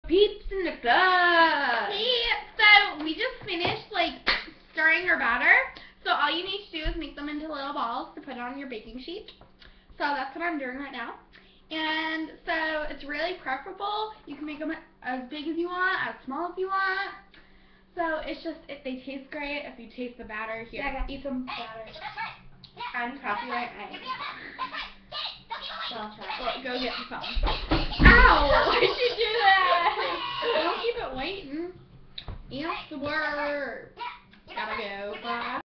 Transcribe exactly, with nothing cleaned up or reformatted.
Peeps in the club. See, so we just finished like stirring our batter. So all you need to do is make them into little balls to put on your baking sheet. So that's what I'm doing right now. And so it's really preferable. You can make them as big as you want, as small as you want. So it's just, if they taste great, if you taste the batter here, Yeah, eat some batter. I'm copyright. I Well, well, go get the phone. Ow! Why'd you do that? Don't keep it waiting. Answer the word. Gotta go. Bye.